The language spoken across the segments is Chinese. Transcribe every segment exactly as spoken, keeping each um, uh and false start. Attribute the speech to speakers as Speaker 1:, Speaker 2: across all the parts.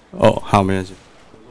Speaker 1: 哦，好，没关系。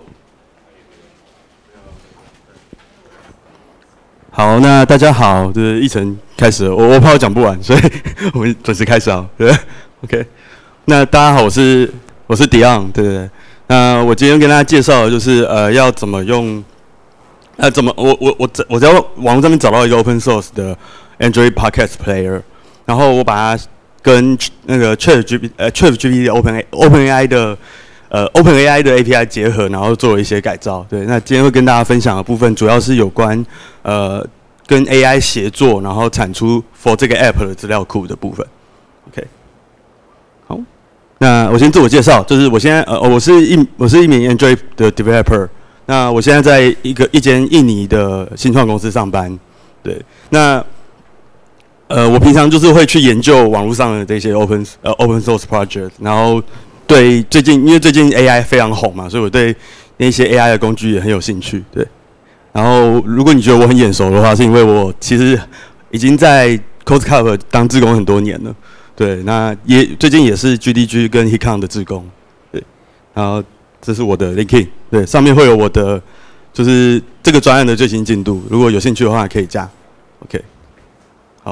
Speaker 1: 好，那大家好，就是议程开始了，我我怕我讲不完，所以我们准时开始啊，对 ，OK。那大家好，我是我是 Dion， 对对对。那我今天跟大家介绍的就是呃要怎么用，呃怎么我我我我在网络上面找到一个 open source 的 Android Podcast Player， 然后我把它跟那个 ChatGPT 呃 ChatGPT Open OpenAI 的呃 OpenAI 的 A P I 结合，然后做了一些改造。对，那今天会跟大家分享的部分主要是有关呃跟 A I 协作，然后产出 for 这个 App 的资料库的部分。OK， 好，那我先自我介绍，就是我现在呃我是一我是一名 Android 的 Developer， 那我现在在一个一间印尼的新创公司上班。对，那呃我平常就是会去研究网络上的这些 open 呃 open source project， 然后对最近因为最近 A I 非常红嘛，所以我对那些 A I 的工具也很有兴趣。对，然后如果你觉得我很眼熟的话，是因为我其实已经在 CodeCup 当志工很多年了。对，那也最近也是 G D G 跟 Hikon 的志工。对，然后这是我的 LinkedIn， 对，上面会有我的就是这个专案的最新进度，如果有兴趣的话可以加。OK， 好，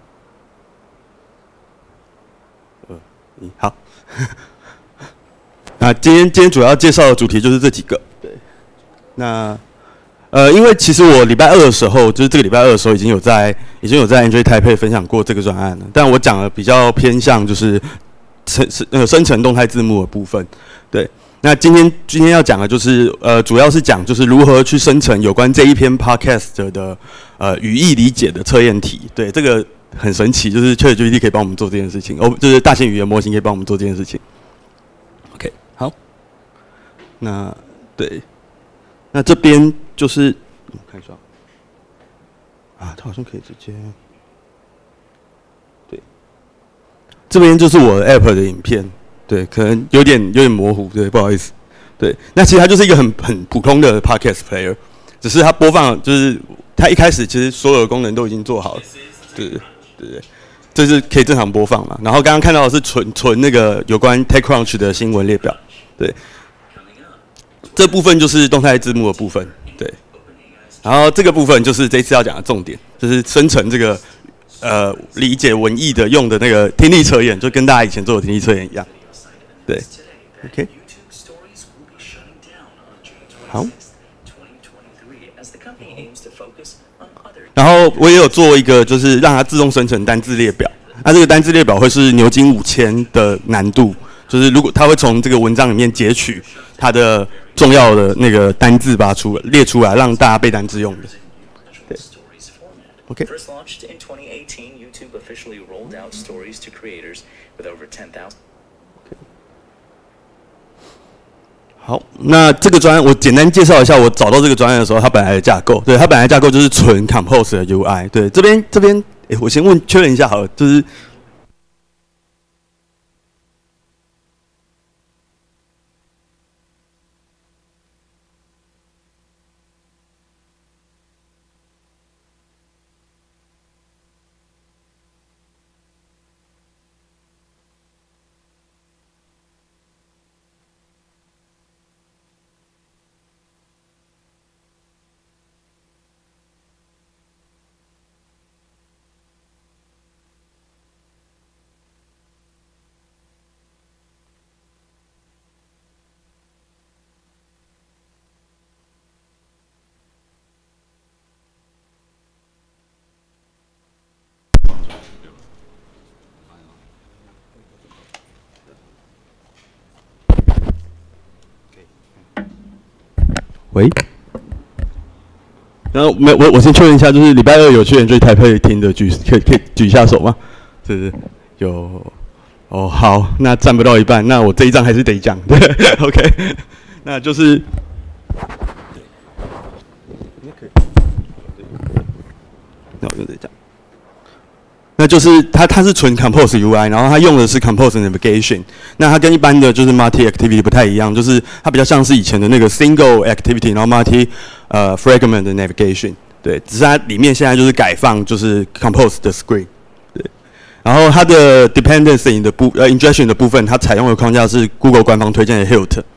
Speaker 1: 呃，你好。那今天今天主要介绍的主题就是这几个。对，那呃，因为其实我礼拜二的时候，就是这个礼拜二的时候，已经有在已经有在 Android Taipei 分享过这个专案了，但我讲的比较偏向就是生呃生成动态字幕的部分。对，那今天今天要讲的就是呃，主要是讲就是如何去生成有关这一篇 Podcast 的呃语义理解的测验题。对，这个很神奇，就是 ChatGPT 可以帮我们做这件事情，哦，就是大型语言模型可以帮我们做这件事情。OK， 好，那对，那这边就是我看一下啊，它好像可以直接，对，这边就是我的 App 的影片，对，可能有点有点模糊，对，不好意思，对，那其实它就是一个很很普通的 Podcast Player， 只是它播放就是它一开始其实所有的功能都已经做好了，对对对对。这是可以正常播放嘛？然后刚刚看到的是纯纯那个有关 TechCrunch 的新闻列表，对，这部分就是动态字幕的部分，对。然后这个部分就是这次要讲的重点，就是生成这个呃理解文意的用的那个听力测验，就跟大家以前做的听力测验一样，对 ，OK。好。然后我也有做一个，就是让它自动生成单字列表。那这个单字列表会是牛津五千的难度，就是如果它会从这个文章里面截取它的重要的那个单字，把它出列出来，让大家背单字用的。对 ，OK。好，那这个专案我简单介绍一下，我找到这个专案的时候，它本来的架构，对，它本来的架构就是纯 Compose 的 U I， 对，这边这边，哎，我先问确认一下好了，就是。喂，然后没我我先确认一下，就是礼拜二有去 Android Taipei 听的举可以可以举一下手吗？是不是有？哦，好，那占不到一半，那我这一张还是得讲，对 ，OK， 那就是，那我就得讲。那就是它，它是纯 Compose U I， 然后它用的是 Compose Navigation。那它跟一般的就是 Multi Activity 不太一样，就是它比较像是以前的那个 Single Activity， 然后 Multi 呃 Fragment 的 Navigation。对，只是它里面现在就是改放就是 Compose 的 Screen。对，然后它的 Dependency 的部呃 Injection 的部分，它采用的框架是 Google 官方推荐的 Hilt。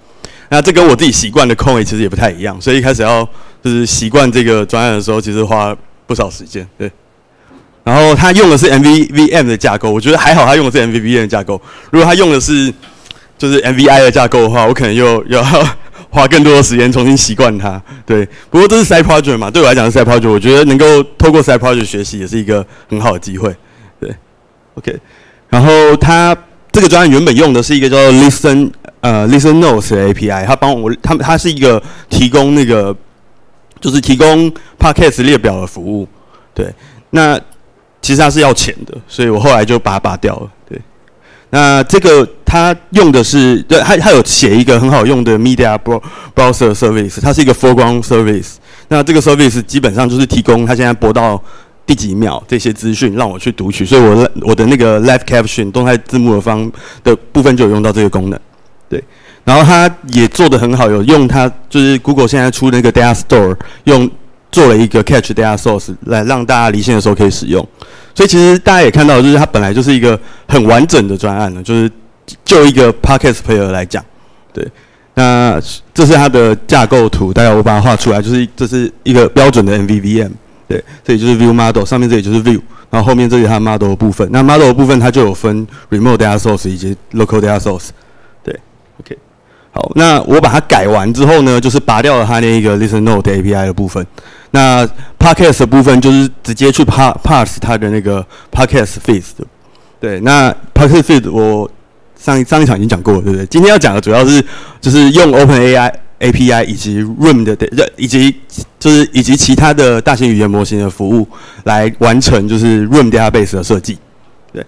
Speaker 1: 那这跟我自己习惯的Conway其实也不太一样，所以一开始要就是习惯这个专案的时候，其实花不少时间。对。然后他用的是 M V V M 的架构，我觉得还好，他用的是 M V V M 的架构。如果他用的是就是 M V I 的架构的话，我可能又又要花更多的时间重新习惯它。对，不过这是 side project 嘛，对我来讲是 side project， 我觉得能够透过 side project 学习也是一个很好的机会。对 ，OK。然后他这个专案原本用的是一个叫 Listen 呃 Listen Notes 的 A P I， 它帮我它它是一个提供那个就是提供 podcast 列表的服务。对，那其实它是要钱的，所以我后来就把它拔掉了。对，那这个它用的是，对，它它有写一个很好用的 Media Browser Service， 它是一个 foreground service。那这个 service 基本上就是提供它现在播到第几秒这些资讯让我去读取，所以我我的那个 Live Caption 动态字幕的方的部分就有用到这个功能。对，然后它也做得很好，有用它就是 Google 现在出那个 Data Store 用。做了一个 Catch Data Source 来让大家离线的时候可以使用，所以其实大家也看到，就是它本来就是一个很完整的专案了，就是就一个 Podcast Player 来讲，对，那这是它的架构图，大概我把它画出来，就是这是一个标准的 M V V M， 对，这里就是 View Model， 上面这里就是 View， 然后后面这里它 Model 的部分，那 Model 的部分它就有分 Remote Data Source 以及 Local Data Source， 对 ，OK。好，那我把它改完之后呢，就是拔掉了它那一个 Listen Note 的 A P I 的部分。那 Podcast 的部分就是直接去 parse 它的那个 Podcast feed 的。对，那 Podcast feed 我上一上一场已经讲过了，对不对？今天要讲的主要是就是用 OpenAI A P I 以及 Room 的以及就是以及其他的大型语言模型的服务来完成就是 Room Database 的设计。对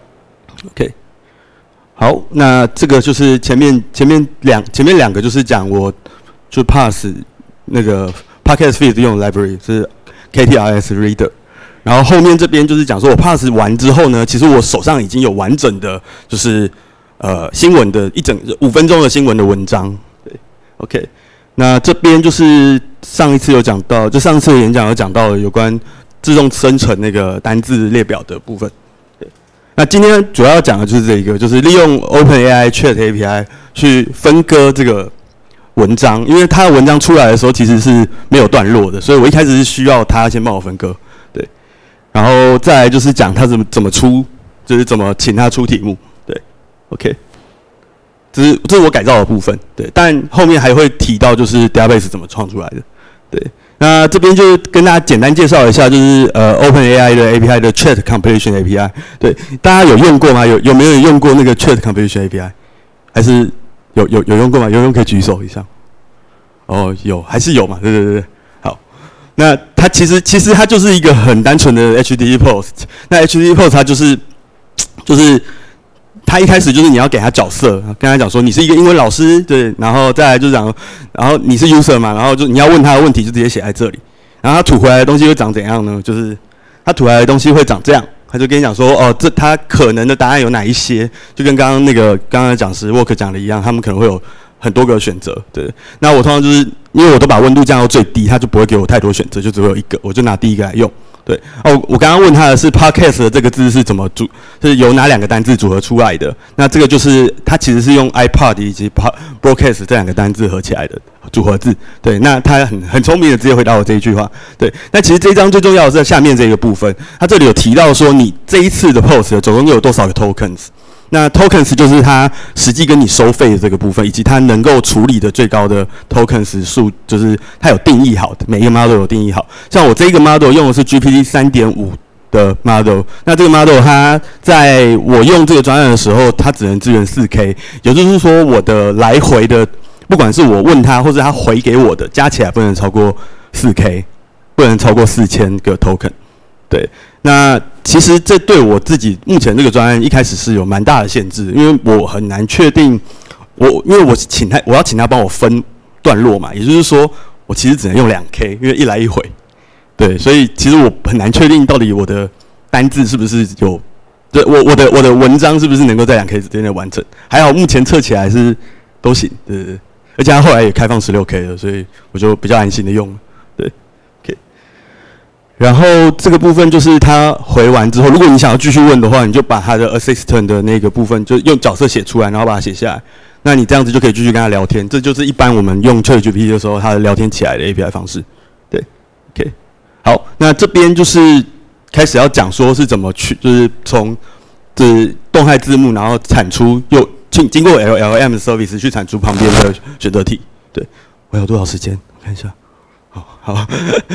Speaker 1: ，OK。好，那这个就是前面前面两前面两个就是讲我就 pass 那个 podcast feed 用的 library 是 K T R S Reader， 然后后面这边就是讲说我 pass 完之后呢，其实我手上已经有完整的就是呃新闻的一整五分钟的新闻的文章，对 ，OK， 那这边就是上一次有讲到，就上次的演讲有讲到有关自动生成那个单字列表的部分。那今天主要讲的就是这一个，就是利用 OpenAI Chat A P I 去分割这个文章，因为它的文章出来的时候其实是没有段落的，所以我一开始是需要它先帮我分割，对，然后再来就是讲它怎么怎么出，就是怎么请它出题目，对 ，OK， 这是这是我改造的部分，对，但后面还会提到就是 database 怎么创出来的，对。那这边就跟大家简单介绍一下，就是呃 OpenAI 的 A P I 的 Chat Completion A P I， 对，大家有用过吗？有有没有人用过那个 Chat Completion A P I？ 还是有有有用过吗？有用可以举手一下。哦，有还是有嘛？对对对对，好。那它其实其实它就是一个很单纯的 H T T P Post。那 H T T P Post 它就是就是。他一开始就是你要给他角色，跟他讲说你是一个英文老师，对，然后再来就是讲，然后你是 user 嘛，然后就你要问他的问题就直接写在这里，然后他吐回来的东西会长怎样呢？就是他吐回来的东西会长这样，他就跟你讲说，哦，这他可能的答案有哪一些，就跟刚刚那个刚刚的讲师 Work 讲的一样，他们可能会有很多个选择，对。那我通常就是因为我都把温度降到最低，他就不会给我太多选择，就只会有一个，我就拿第一个来用。对哦，我刚刚问他的是 podcast 的这个字是怎么组，是由哪两个单字组合出来的？那这个就是它其实是用 iPod 以及 broadcast 这两个单字合起来的组合字。对，那他很很聪明的直接回答我这一句话。对，那其实这一章最重要的是在下面这个部分，它这里有提到说你这一次的 post 总共有多少个 tokens。那 tokens 就是它实际跟你收费的这个部分，以及它能够处理的最高的 tokens 数，就是它有定义好的，每一个 model 有定义好。像我这个 model 用的是 G P T 三点五 的 model， 那这个 model 它在我用这个专案的时候，它只能支援 四K， 也就是说我的来回的，不管是我问他或者他回给我的，加起来不能超过 四K， 不能超过四千个 token。对，那其实这对我自己目前这个专案一开始是有蛮大的限制，因为我很难确定，我因为我请他，我要请他帮我分段落嘛，也就是说，我其实只能用两 K， 因为一来一回，对，所以其实我很难确定到底我的单字是不是有，对我我的我的文章是不是能够在两 K 之内完成？还好目前测起来是都行，对对对，而且他后来也开放十六 K 了，所以我就比较安心的用了。然后这个部分就是他回完之后，如果你想要继续问的话，你就把他的 assistant 的那个部分就用角色写出来，然后把它写下来。 那你这样子就可以继续跟他聊天，这就是一般我们用 ChatGPT 的时候，它的聊天起来的 A P I 方式。对 ，OK， 好，那这边就是开始要讲说是怎么去，就是从这动态字幕，然后产出又经经过 L L M service 去产出旁边的选择题。对，我有多少时间？我看一下。好，好。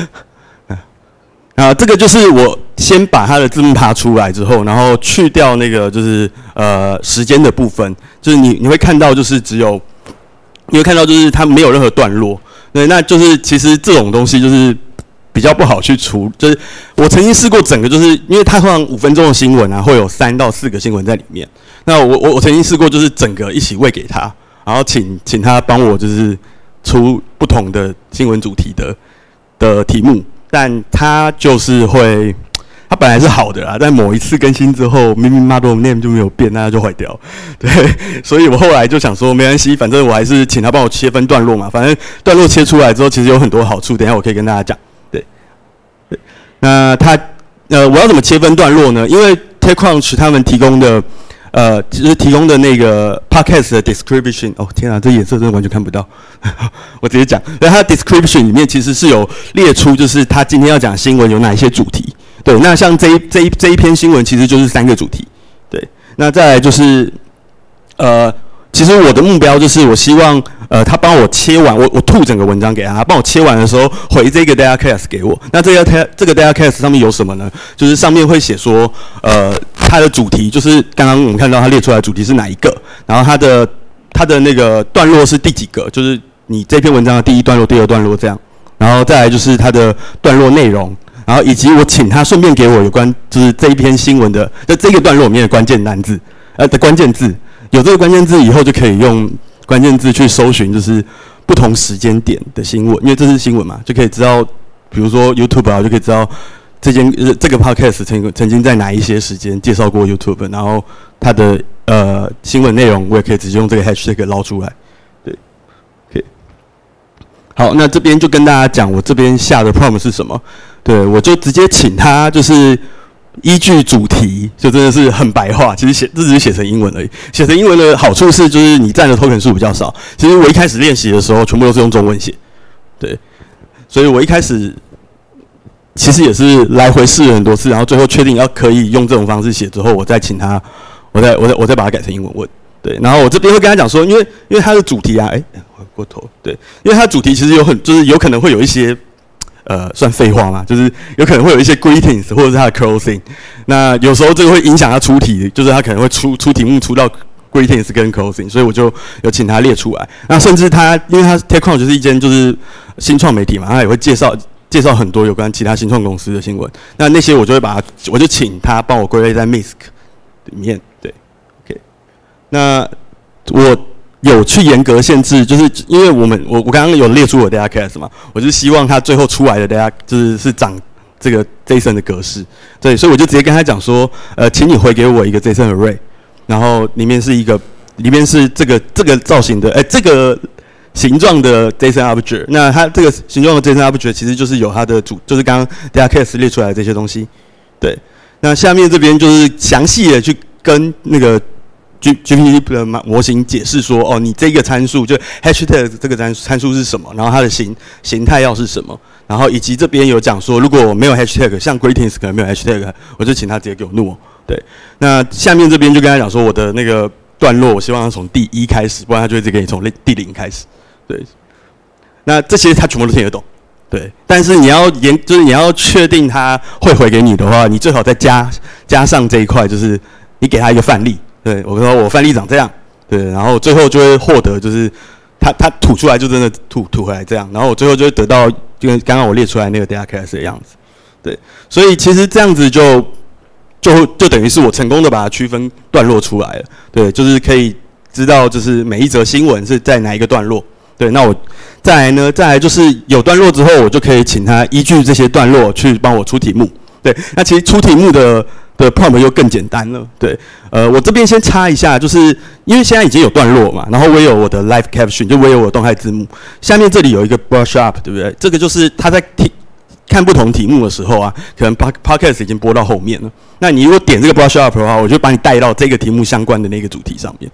Speaker 1: 啊，这个就是我先把它的字幕爬出来之后，然后去掉那个就是呃时间的部分，就是你你会看到就是只有你会看到就是它没有任何段落，对，那就是其实这种东西就是比较不好去除，就是我曾经试过整个就是因为它通常五分钟的新闻啊会有三到四个新闻在里面，那我我我曾经试过就是整个一起喂给他，然后请请他帮我就是出不同的新闻主题的的题目。但它就是会，它本来是好的啦，但某一次更新之后，明明 model name 就没有变，那它就坏掉。对，所以我后来就想说，没关系，反正我还是请他帮我切分段落嘛，反正段落切出来之后，其实有很多好处，等一下我可以跟大家讲。对，对，那它呃，我要怎么切分段落呢？因为 TechCrunch 他们提供的。呃，其实提供的那个 podcast 的 description， 哦天啊，这颜色真的完全看不到，我直接讲。那它 description 里面其实是有列出，就是他今天要讲新闻有哪一些主题。对，那像这一这一这一篇新闻其实就是三个主题。对，那再来就是呃。其实我的目标就是我希望，呃，他帮我切完，我我吐整个文章给他，他帮我切完的时候回这个 data cast 给我。那这个这个 data cast 上面有什么呢？就是上面会写说，呃，它的主题就是刚刚我们看到它列出来的主题是哪一个，然后它的它的那个段落是第几个，就是你这篇文章的第一段落、第二段落这样，然后再来就是它的段落内容，然后以及我请他顺便给我有关就是这一篇新闻的在这个段落里面的关键单字，呃的关键字。有这个关键字以后，就可以用关键字去搜寻，就是不同时间点的新闻，因为这是新闻嘛，就可以知道，比如说 YouTube 啊，就可以知道这件呃这个 podcast 曾曾经在哪一些时间介绍过 YouTube， 然后它的呃新闻内容，我也可以直接用这个 hashtag 捞出来。对 ，OK， 好，那这边就跟大家讲，我这边下的 prompt 是什么？对，我就直接请他就是。依据主题，就真的是很白话。其实写这只是写成英文而已。写成英文的好处是，就是你占的 token 数比较少。其实我一开始练习的时候，全部都是用中文写，对。所以我一开始其实也是来回试了很多次，然后最后确定要可以用这种方式写之后，我再请他，我再我再我再把它改成英文问。对，然后我这边会跟他讲说，因为因为它的主题啊，哎、欸，回过头，对，因为它的主题其实有很就是有可能会有一些。呃，算废话嘛，就是有可能会有一些 greetings 或者是它的 closing， 那有时候这个会影响他出题，就是他可能会出出题目出到 greetings 跟 closing， 所以我就有请他列出来。那甚至他，因为他 TechCrunch 就是一间就是新创媒体嘛，他也会介绍介绍很多有关其他新创公司的新闻。那那些我就会把它，我就请他帮我归类在 M I S C 里面。对 ，OK， 那我。有去严格限制，就是因为我们我我刚刚有列出我的 data cast 嘛，我就希望他最后出来的 data 就是是长这个 JSON 的格式，对，所以我就直接跟他讲说，呃，请你回给我一个 JSON array， 然后里面是一个里面是这个这个造型的，哎、欸，这个形状的 JSON object， 那它这个形状的 JSON object 其实就是有它的主，就是刚刚 data cast 列出来的这些东西，对，那下面这边就是详细的去跟那个。G G P T 的模型解释说，哦，你这个参数就 hashtag 这个参参数是什么，然后它的形形态要是什么，然后以及这边有讲说，如果没有 hashtag， 像 greetings 可能没有 hashtag， 我就请他直接给我怒。对，那下面这边就跟他讲说，我的那个段落，我希望他从第一开始，不然他就会直接给你从第零开始。对，那这些他全部都听得懂。对，但是你要严，就是你要确定他会回给你的话，你最好再加加上这一块，就是你给他一个范例。对，我说我范例长这样，对，然后最后就会获得就是他他吐出来就真的吐吐回来这样，然后我最后就会得到就跟刚刚我列出来那个 data cast 的样子，对，所以其实这样子就就就等于是我成功的把它区分段落出来了，对，就是可以知道就是每一则新闻是在哪一个段落，对，那我再来呢，再来就是有段落之后，我就可以请他依据这些段落去帮我出题目，对，那其实出题目的。的 prompt 又更简单了，对，呃，我这边先插一下，就是因为现在已经有段落嘛，然后我也有我的 live caption， 就我也有我的动态字幕，下面这里有一个 brush up， 对不对？这个就是他在听看不同题目的时候啊，可能 podcast 已经播到后面了，那你如果点这个 brush up 的话，我就把你带到这个题目相关的那个主题上面，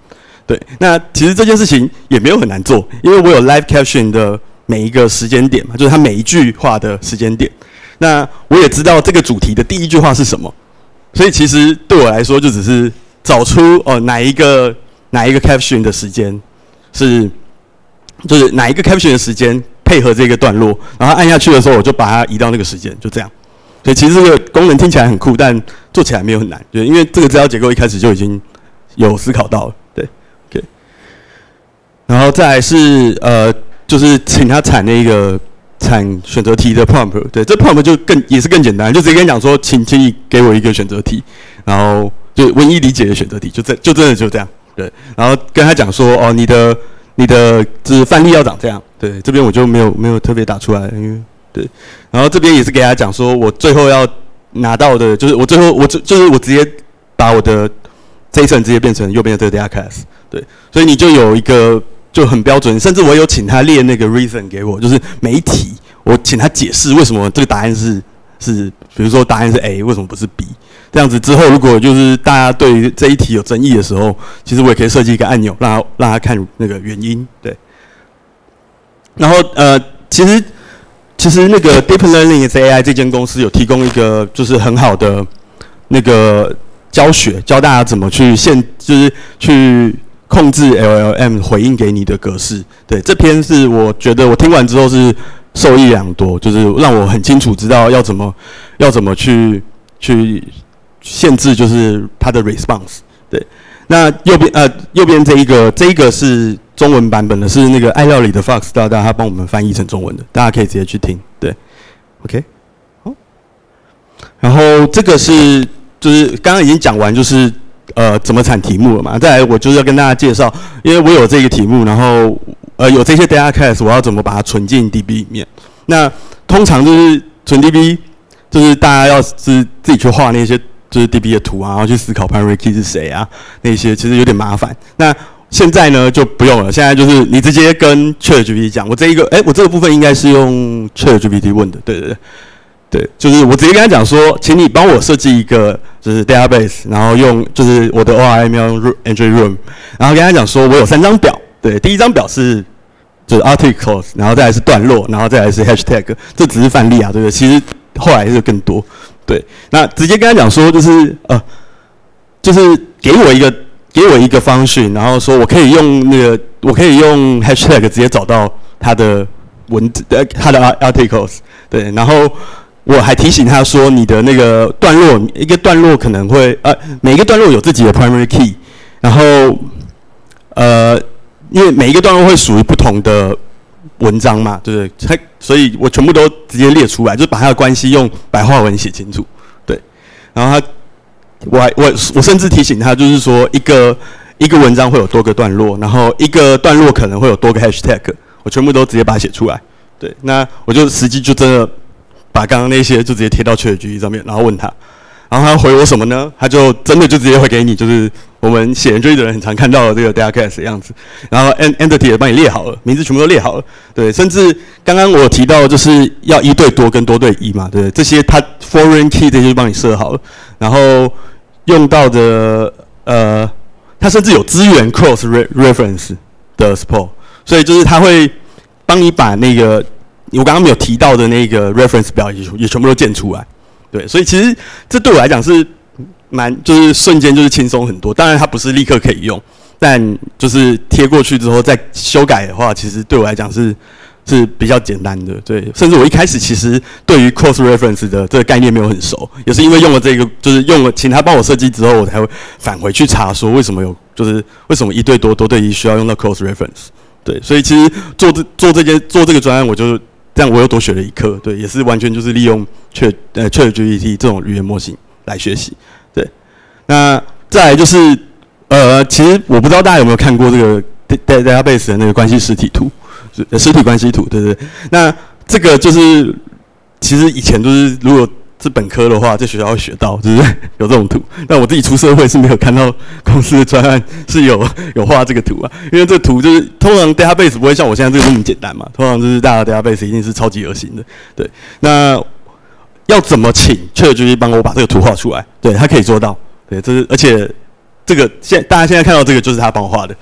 Speaker 1: 对，那其实这件事情也没有很难做，因为我有 live caption 的每一个时间点嘛，就是它每一句话的时间点。那我也知道这个主题的第一句话是什么，所以其实对我来说就只是找出哦哪一个哪一个 caption 的时间是，就是哪一个 caption 的时间配合这个段落，然后按下去的时候我就把它移到那个时间，就这样。所以其实这个功能听起来很酷，但做起来没有很难，对，因为这个资料结构一开始就已经有思考到了，对 ，OK。然后再来是呃，就是请他产那个产选择题的 prompt， 对，这 prompt 就更也是更简单，就直接跟你讲说，请请你给我一个选择题，然后就文艺理解的选择题，就这就真的就这样，对，然后跟他讲说，哦，你的你的就是范例要长这样，对，这边我就没有没有特别打出来，因为。对，然后这边也是给他讲说，我最后要拿到的，就是我最后我就就是我直接把我的这一层直接变成右边的这个 data class， 对，所以你就有一个就很标准，甚至我有请他列那个 reason 给我，就是每一题我请他解释为什么这个答案是是，比如说答案是 A， 为什么不是 B， 这样子之后如果就是大家对于这一题有争议的时候，其实我也可以设计一个按钮，让他让他看那个原因，对，然后呃，其实。其实那个 Deep Learning is A I 这间公司有提供一个就是很好的那个教学，教大家怎么去限，就是去控制 L L M 回应给你的格式。对，这篇是我觉得我听完之后是受益良多，就是让我很清楚知道要怎么要怎么去去限制，就是它的 response。对，那右边呃右边这一个这一个是。中文版本的是那个爱料理的 Fox 大大，他帮我们翻译成中文的，大家可以直接去听。对 ，OK， 好。然后这个是就是刚刚已经讲完，就是呃怎么产题目了嘛。再来我就是要跟大家介绍，因为我有这个题目，然后呃有这些 data class， 我要怎么把它存进 D B 里面。那通常就是存 D B， 就是大家要是自己去画那些就是 D B 的图啊，然后去思考 primary key 是谁啊，那些其实有点麻烦。那现在呢就不用了，现在就是你直接跟 ChatGPT 讲，我这一个，哎、欸，我这个部分应该是用 ChatGPT 问的，对对对，对，就是我直接跟他讲说，请你帮我设计一个就是 database， 然后用就是我的 O R M 要用 Android Room， 然后跟他讲说我有三张表，对，第一张表是就是 articles， 然后再来是段落，然后再来是 hashtag， 这只是范例啊，对不对？其实后来是更多，对，那直接跟他讲说就是呃，就是给我一个。给我一个方式，然后说我可以用那个，我可以用 hashtag 直接找到它的文字，呃，它的 articles， 对，然后我还提醒他说，你的那个段落，一个段落可能会，呃，每一个段落有自己的 primary key， 然后，呃，因为每一个段落会属于不同的文章嘛，对不对？它，所以我全部都直接列出来，就把它的关系用白话文写清楚，对，然后他。我还我我甚至提醒他，就是说一个一个文章会有多个段落，然后一个段落可能会有多个 hashtag， 我全部都直接把它写出来。对，那我就实际就真的把刚刚那些就直接贴到 ChatGPT 上面，然后问他，然后他回我什么呢？他就真的就直接会给你，就是我们写 Android 的人很常看到的这个 data class 的样子，然后 entity 也帮你列好了，名字全部都列好了。对，甚至刚刚我有提到就是要一对多跟多对一嘛，对，这些它 foreign key 这些就帮你设好了，然后。用到的呃，它甚至有支援 cross reference 的 support， 所以就是它会帮你把那个我刚刚没有提到的那个 reference 表也也全部都建出来，对，所以其实这对我来讲是蛮就是瞬间就是轻松很多。当然它不是立刻可以用，但就是贴过去之后再修改的话，其实对我来讲是。是比较简单的，对，甚至我一开始其实对于 cross reference 的这个概念没有很熟，也是因为用了这个，就是用了请他帮我设计之后，我才会返回去查说为什么有，就是为什么一对多多对一需要用到 cross reference， 对，所以其实做这做这件做这个专案，我就这样我又多学了一课，对，也是完全就是利用 Chat 呃 ChatGPT 这种语言模型来学习，对，那再来就是呃，其实我不知道大家有没有看过这个 database 的那个关系实体图。实体关系图，对不对？那这个就是，其实以前都是，如果是本科的话，在学校会学到，就是有这种图。但我自己出社会是没有看到公司的专案是有有画这个图啊，因为这个图就是通常 database 不会像我现在这个那么简单嘛，通常就是大家 database 一定是超级恶心的。对，那要怎么请 ChatGPT 帮我把这个图画出来？对，他可以做到。对，这是而且这个现大家现在看到这个就是他帮我画的。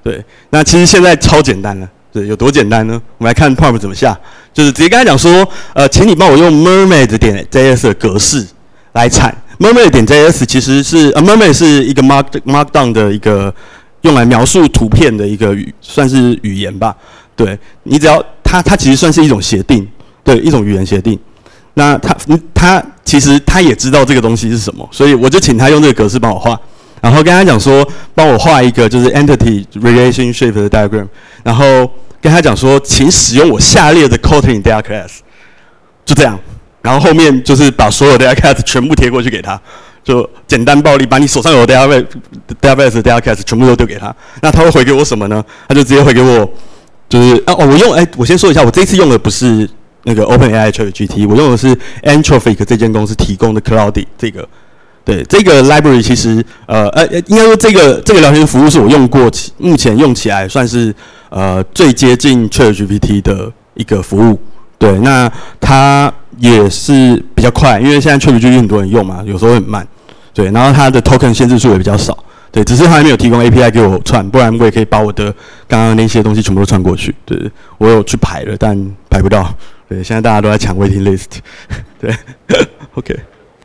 Speaker 1: 对，那其实现在超简单了。对，有多简单呢？我们来看 Pump 怎么下，就是直接跟他讲说，呃，请你帮我用 Mermaid 点 J S 的格式来产。Mermaid 点 J S 其实是呃 Mermaid 是一个 Mark Markdown 的一个用来描述图片的一个语，算是语言吧。对，你只要它它其实算是一种协定，对，一种语言协定。那他他其实他也知道这个东西是什么，所以我就请他用这个格式帮我画。然后跟他讲说，帮我画一个就是 entity relationship 的 diagram， 然后跟他讲说，请使用我下列的 Kotlin data class， 就这样。然后后面就是把所有 data class 全部贴过去给他，就简单暴力，把你手上有的 data database 的 data class 全部都丢给他。那他会回给我什么呢？他就直接回给我，就是啊哦，我用哎，我先说一下，我这一次用的不是那个 OpenAI ChatGPT， 我用的是 Anthropic 这间公司提供的 Cloudy 这个。对，这个 library 其实呃呃，应该说这个这个聊天服务是我用过，目前用起来算是呃最接近 ChatGPT 的一个服务。对，那它也是比较快，因为现在 ChatGPT 很多人用嘛，有时候很慢。对，然后它的 token 限制数也比较少。对，只是它还没有提供 A P I 给我串，不然我也可以把我的刚刚那些东西全部都串过去。对，我有去排了，但排不到。对，现在大家都在抢 waiting list。对，OK。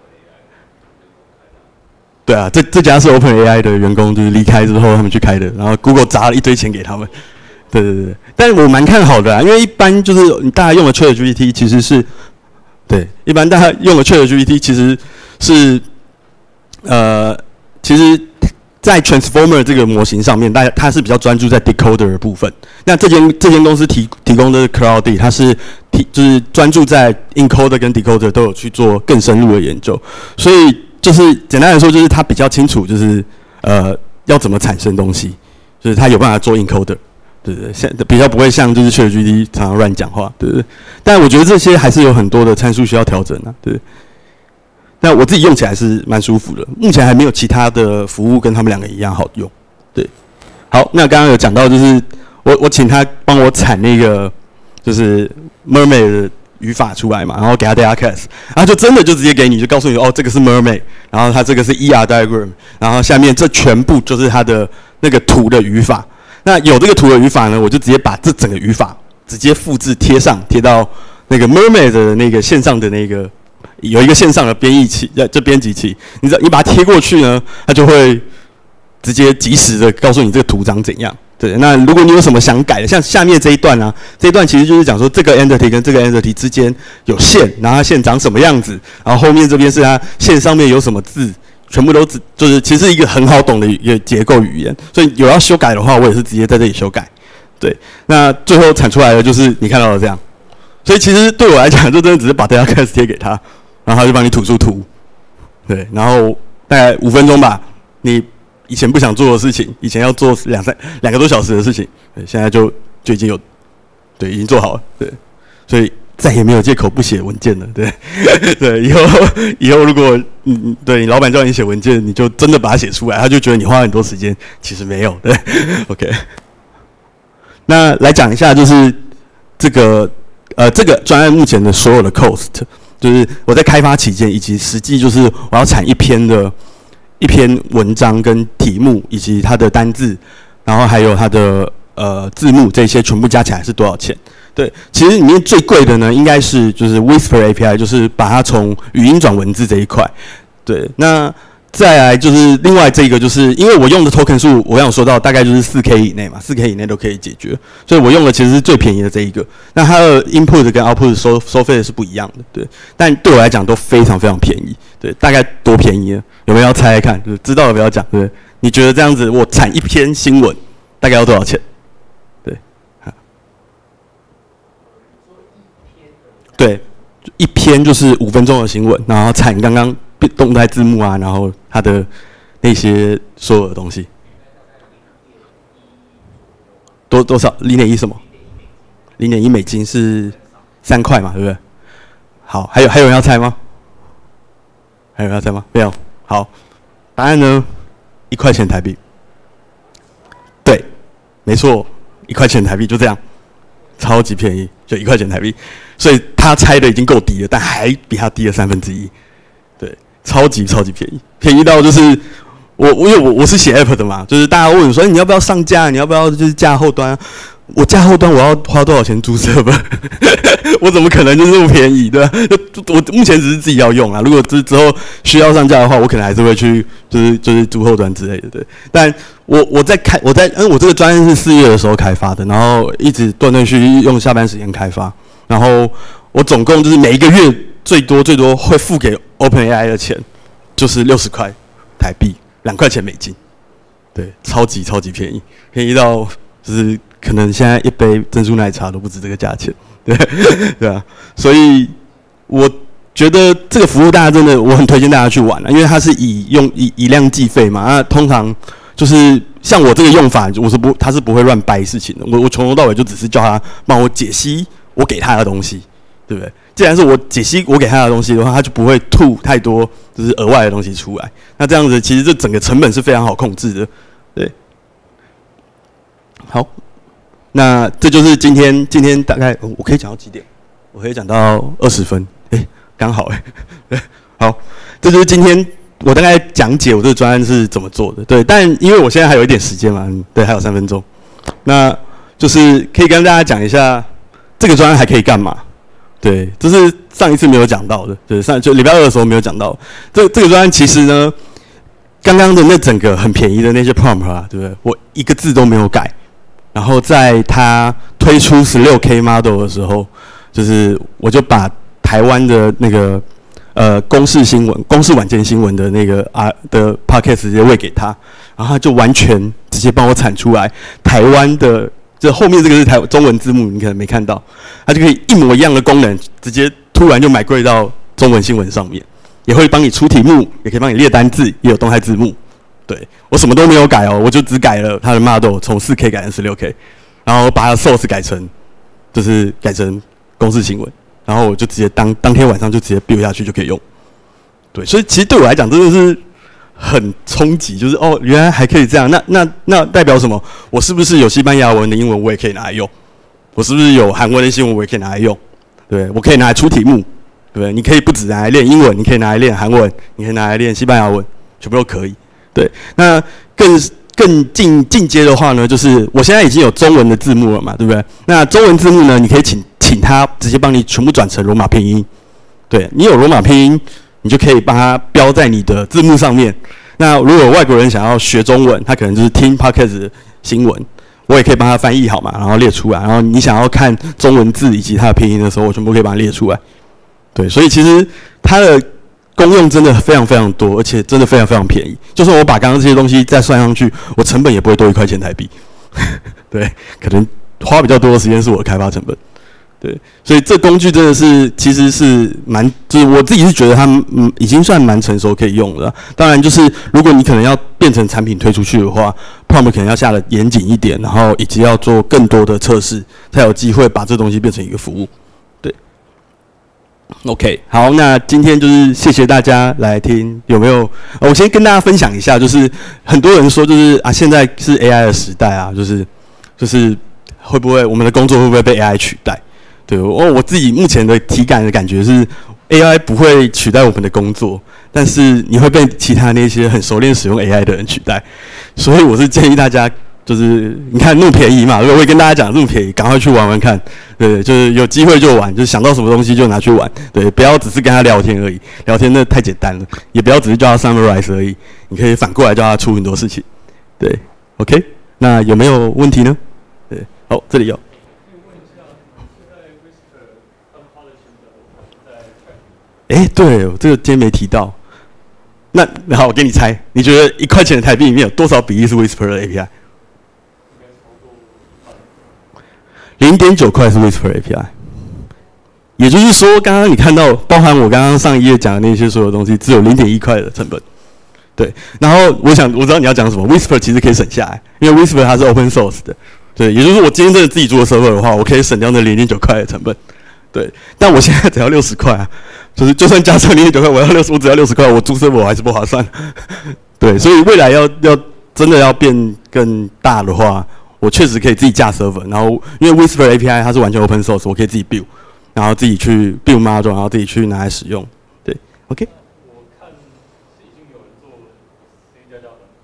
Speaker 1: 对啊，这这家是 OpenAI 的员工，就是离开之后他们去开的，然后 Google 砸了一堆钱给他们。对对对，但是我蛮看好的啊，因为一般就是大家用的 ChatGPT 其实是，对，一般大家用的 ChatGPT 其实是，呃，其实，在 Transformer 这个模型上面，大家它是比较专注在 decoder 的部分。那这间这间公司提提供的 Cloudy， 它是提就是专注在 encoder 跟 decoder 都有去做更深入的研究，所以。就是简单来说，就是他比较清楚，就是呃要怎么产生东西，就是他有办法做 encoder， 对不对？像比较不会像就是 ChatGPT 常常乱讲话，对不对？但我觉得这些还是有很多的参数需要调整啊，对。但我自己用起来是蛮舒服的，目前还没有其他的服务跟他们两个一样好用，对。好，那刚刚有讲到，就是我我请他帮我产那个就是 Mermaid 的语法出来嘛，然后给他 data class， 然后就真的就直接给你，就告诉你哦，这个是 Mermaid， 然后它这个是 E R diagram， 然后下面这全部就是它的那个图的语法。那有这个图的语法呢，我就直接把这整个语法直接复制贴上，贴到那个 Mermaid 的那个线上的那个有一个线上的编译器，呃，这编辑器，你只要你把它贴过去呢，它就会直接即时的告诉你这个图长怎样。对，那如果你有什么想改的，像下面这一段啊，这一段其实就是讲说这个 entity 跟这个 entity 之间有线，然后它线长什么样子，然后后面这边是它线上面有什么字，全部都只就是其实是一个很好懂的一个结构语言，所以有要修改的话，我也是直接在这里修改。对，那最后产出来的就是你看到的这样，所以其实对我来讲，就真的只是把 data class 贴给他，然后他就帮你吐出图，对，然后大概五分钟吧，你。以前不想做的事情，以前要做两三两个多小时的事情，对，现在就就已经有，对，已经做好了，对，所以再也没有借口不写文件了，对，对，以后以后如果嗯对你老板叫你写文件，你就真的把它写出来，他就觉得你花很多时间，其实没有，对 ，OK。那来讲一下，就是这个呃这个专案目前的所有的 cost， 就是我在开发期间以及实际就是我要产一篇的。一篇文章跟题目以及它的单字，然后还有它的呃字幕这些全部加起来是多少钱？对，其实里面最贵的呢，应该是就是 Whisper A P I， 就是把它从语音转文字这一块。对，那再来就是另外这个，就是因为我用的 token 数，我刚有说到大概就是 四 K 以内嘛 ，四 K 以内都可以解决，所以我用的其实是最便宜的这一个。那它的 input 跟 output 收收费是不一样的，对，但对我来讲都非常非常便宜。对，大概多便宜呢？有没有要猜猜看？就是知道的不要讲，对不对？你觉得这样子我产一篇新闻大概要多少钱？对，对，一篇就是五分钟的新闻，然后产刚刚动态字幕啊，然后它的那些所有的东西，多多少？零点一什么？零点一美金是三块嘛，对不对？好，还有还有人要猜吗？还有人要猜吗？没有。好，答案呢？一块钱台币。对，没错，一块钱台币就这样，超级便宜，就一块钱台币。所以他猜的已经够低了，但还比他低了三分之一。对，超级超级便宜，便宜到就是我我因为我我是写 App 的嘛，就是大家问说，欸，你要不要上架？你要不要就是架后端？我架后端我要花多少钱租 server？ 我怎么可能就这么便宜，对吧？我目前只是自己要用啊，如果之之后需要上架的话，我可能还是会去就是就是租后端之类的，对。但我我在开我在因为我这个专案是四月的时候开发的，然后一直断断续续用下班时间开发，然后我总共就是每一个月最多最多会付给 OpenAI 的钱就是六十块台币，两块钱美金，对，超级超级便宜，便宜到就是可能现在一杯珍珠奶茶都不止这个价钱，对对啊，所以我觉得这个服务大家真的我很推荐大家去玩啊，因为它是以用以以量计费嘛，那通常就是像我这个用法，我是不他是不会乱掰事情的，我我从头到尾就只是叫他帮我解析我给他的东西，对不对？既然是我解析我给他的东西的话，他就不会吐太多就是额外的东西出来，那这样子其实这整个成本是非常好控制的，对。好，那这就是今天今天大概我可以讲到几点？我可以讲到二十分，哎，刚好哎，对，好，这就是今天我大概讲解我这个专案是怎么做的，对，但因为我现在还有一点时间嘛，对，还有三分钟，那就是可以跟大家讲一下这个专案还可以干嘛，对，这是上一次没有讲到的，对，上就礼拜二的时候没有讲到，这这个专案其实呢，刚刚的那整个很便宜的那些 prompt 啊，对不对？我一个字都没有改。然后在他推出 十六K model 的时候，就是我就把台湾的那个呃公视新闻、公视晚间新闻的那个啊的 podcast 直接喂给他，然后他就完全直接帮我产出来台湾的，这后面这个是台中文字幕，你可能没看到，他就可以一模一样的功能，直接突然就买归到中文新闻上面，也会帮你出题目，也可以帮你列单字，也有动态字幕。对，我什么都没有改哦，我就只改了它的 model 从 四K 改成 十六K， 然后把它的 source 改成就是改成公视新闻，然后我就直接当当天晚上就直接 build 下去就可以用。对，所以其实对我来讲真的是很冲击，就是哦，原来还可以这样，那那那代表什么？我是不是有西班牙文的英文我也可以拿来用？我是不是有韩文的新闻我也可以拿来用？对，我可以拿来出题目，对不对？你可以不只拿来练英文，你可以拿来练韩文，你可以拿来练西班牙文，全部都可以。对，那更更进进阶的话呢，就是我现在已经有中文的字幕了嘛，对不对？那中文字幕呢，你可以请请他直接帮你全部转成罗马拼音。对，你有罗马拼音，你就可以帮他标在你的字幕上面。那如果外国人想要学中文，他可能就是听 podcast 的新闻，我也可以帮他翻译好嘛，然后列出来。然后你想要看中文字以及它的拼音的时候，我全部可以把它列出来。对，所以其实它的功用真的非常非常多，而且真的非常非常便宜。就算我把刚刚这些东西再算上去，我成本也不会多一块钱台币。对，可能花比较多的时间是我的开发成本。对，所以这工具真的是其实是蛮，就是我自己是觉得它嗯已经算蛮成熟可以用了。当然，就是如果你可能要变成产品推出去的话 ，prompt 可能要下得严谨一点，然后以及要做更多的测试，才有机会把这东西变成一个服务。OK， 好，那今天就是谢谢大家来听，有没有？我先跟大家分享一下，就是很多人说，就是啊，现在是 A I 的时代啊，就是就是会不会我们的工作会不会被 A I 取代？对，我我自己目前的体感的感觉是 ，A I 不会取代我们的工作，但是你会被其他那些很熟练使用 A I 的人取代，所以我是建议大家。就是你看那么便宜嘛，我会跟大家讲这么便宜，赶快去玩玩看。对，就是有机会就玩，就是想到什么东西就拿去玩。对，不要只是跟他聊天而已，聊天那太简单了。也不要只是叫他 summarize 而已，你可以反过来叫他出很多事情。对 ，OK， 那有没有问题呢？对，好，这里有。哎，对，这个今天没提到。那好，我给你猜，你觉得一块钱的台币里面有多少比例是 Whisper 的 A P I？零点九块是 Whisper A P I， 也就是说，刚刚你看到，包含我刚刚上一页讲的那些所有东西，只有零点一块的成本。对，然后我想我知道你要讲什么 ，Whisper 其实可以省下来，因为 Whisper 它是 open source 的。对，也就是说，我今天真的自己做的 server 的话，我可以省掉那零点九块的成本。对，但我现在只要六十块啊，就是就算加上零点九块，我要六十，我只要六十块，我租 server 我还是不划算。对，所以未来要要真的要变更大的话。我确实可以自己架 server， 然后因为 Whisper A P I 它是完全 open source， 我可以自己 build， 然后自己去 build model， 然后自己去拿来使用。对 ，OK。我看是已经有人做 C 加加版本。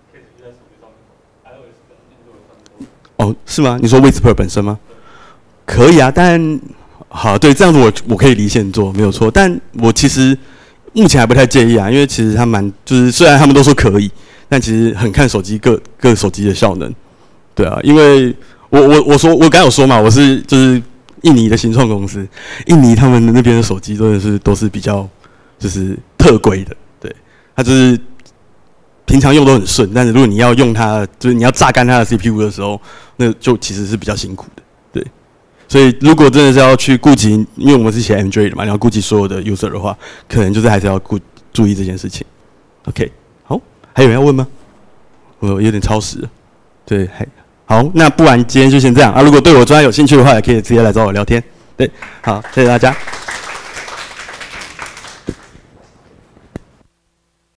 Speaker 1: 哦，是吗？你说 Whisper 本身吗？可以啊，但好，对，这样子我我可以离线做，没有错。但我其实目前还不太介意啊，因为其实他蛮就是虽然他们都说可以，但其实很看手机各各手机的效能。对啊，因为我我我说我刚有说嘛，我是就是印尼的新创公司，印尼他们那边的手机真的是都是比较就是特规的，对，它就是平常用都很顺，但是如果你要用它，就是你要榨干它的 C P U 的时候，那就其实是比较辛苦的，对。所以如果真的是要去顾及，因为我们是写 Android 的嘛，你要顾及所有的 user 的话，可能就是还是要顾注意这件事情。OK， 好，还有人要问吗？我有点超时了，对，还好，那不然今天就先这样啊。如果对我专业有兴趣的话，也可以直接来找我聊天。对，好，谢谢大家。